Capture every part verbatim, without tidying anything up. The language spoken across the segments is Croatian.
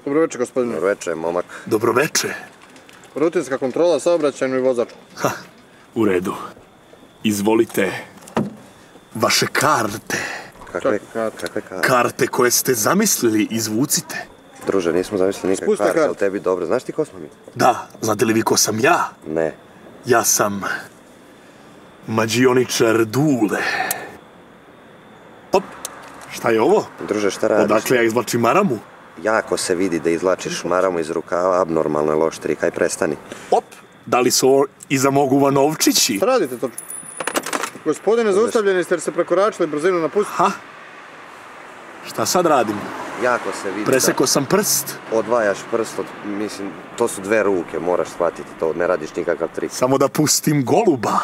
Dobroveče, gospodine. Dobroveče, momak. Dobroveče. Rutinska kontrola, saobraćajnu i vozačku. Ha, u redu. Izvolite vaše karte. Kakve karte? Karte koje ste zamislili, izvucite. Druže, nismo zamislili nikakve karte, ali tebi dobro. Znaš ti ko smo mi? Da, znate li vi ko sam ja? Ne. Ja sam mađioničar Dule. Op, šta je ovo? Druže, šta radiš? Odakle ja izvlačim maramu? Jako se vidi da izvlačiš maramu iz rukava, abnormalno je loš trik, aj prestani. Op, da li su ovo iza mog Uvanovčići? Šta radite to? Gospodine, zaustavljeni ste jer ste prekoračili brzinu na pust. Ha? Šta sad radim? Jako se vidi Preseko sam prst. Odvajaš prst od, mislim, to su dve ruke, moraš shvatiti to, ne radiš nikakav trik. Samo da pustim goluba.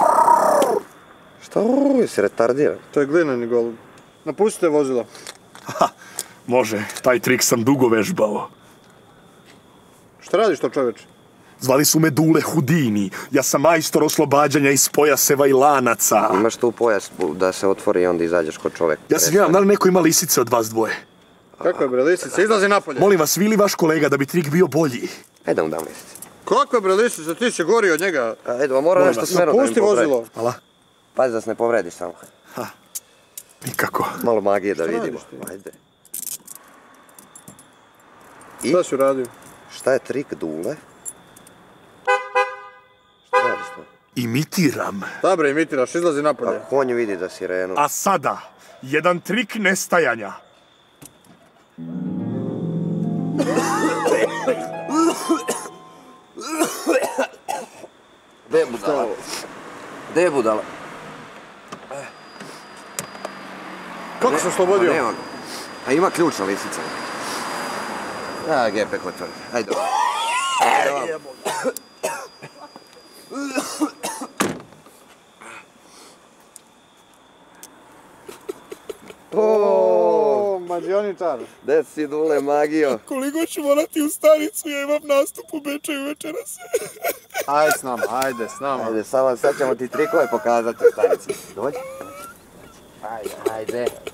Šta, jesi retardiran? To je glineni golub. Napustite vozilo. Ha, može, taj trik sam dugo vežbao. Šta radiš to, čoveče? Zvali su me Dule Hudini. Ja sam majstor oslobađanja iz pojaseva i lanaca. Imaš tu pojas da se otvori i onda izađeš kod čoveka. Ja se vjeram, da li neko ima lisice od vas dvoje? Kako je, bre, lisice? Izlazi napolje. Molim vas, vi li vaš kolega da bi trik bio bolji? Ajde mu dam lisice. Kako je, bre, lisice? Ti si gori od njega. Ajde, a mora nešto smjerno da im Napusti povredi. vozilo. Hvala. Pazi da se ne povrediš samo. Ha, nikako. Malo magije da Šta vidimo. radiš ti? Ajde. I Šta si uradio? šta je trik Dule? Šta radiš to? Imitiram. Da, bre, imitiraš, izlazi napolje. A konj vidi da si renu. A sada, jedan trik nestajanja. Gde je budala? Gde je budala? Kako se oslobodio? Nema ga. A ima ključna lisica. A, gepek otvori. Ajde. Ajde. O, mađioničar. Gde si, Dule, magio? Koliko ću morati u stanicu, ja imam nastup u Bečeju večeras. Ajde s nama, ajde s nama. Ajde, samo sad ćemo ti trikove pokazati u stanici. Dođi. Ajde, ajde.